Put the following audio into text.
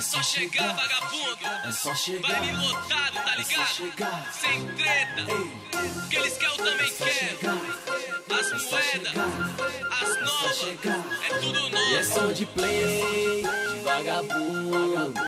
só chegar, vagabundo. É só chegar. Vai me lotado, tá ligado? Sem treta. Que eles querem, eu também quero. As moedas, as novas, é tudo novo. E é som de play, de vagabundo.